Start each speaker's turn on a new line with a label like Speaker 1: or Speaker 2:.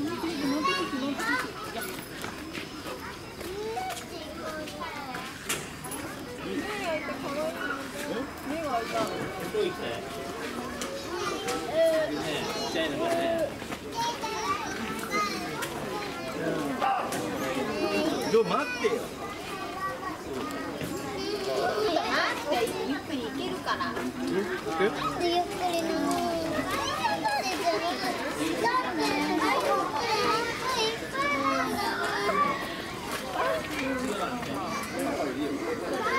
Speaker 1: 待ってよ。
Speaker 2: 待って、ゆっくり行けるから。
Speaker 1: ゆっくり飲もう。